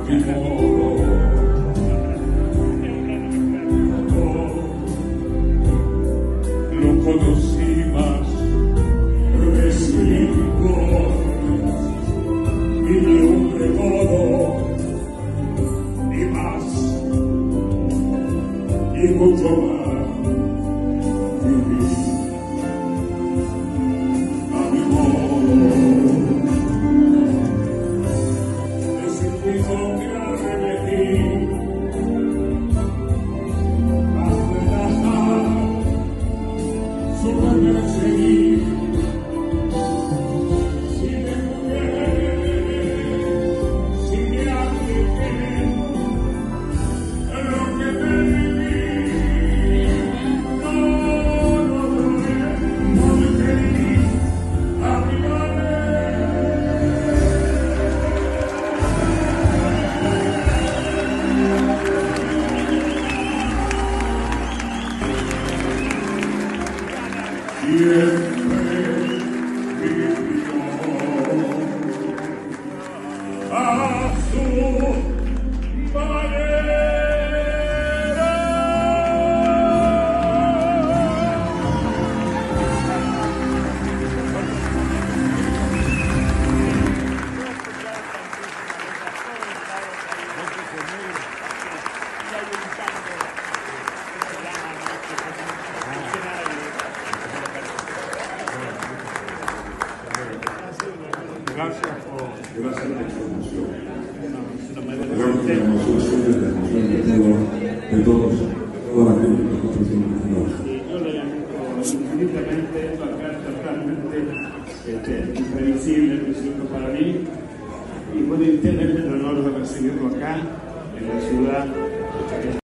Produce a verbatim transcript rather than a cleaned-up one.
mi modo. Lo conocí más de cinco y de un recodo y más y mucho más viví a mi modo. Es el piso que arremetí a relajar su manera de seguir. Si me muere, si me apliqué lo que me viví, no, no logré, no me querí abrigarme. Siempre vivió a su manera. Gracias por Gracias por la información. Digamos que la emoción suya, la emoción de todos, de todos, toda la gente que nosotros tenemos. Y yo le agradezco infinitamente esto acá, totalmente este, imprevisible, por cierto, para mí. Y pueden tener el honor de recibirlo acá, en la ciudad.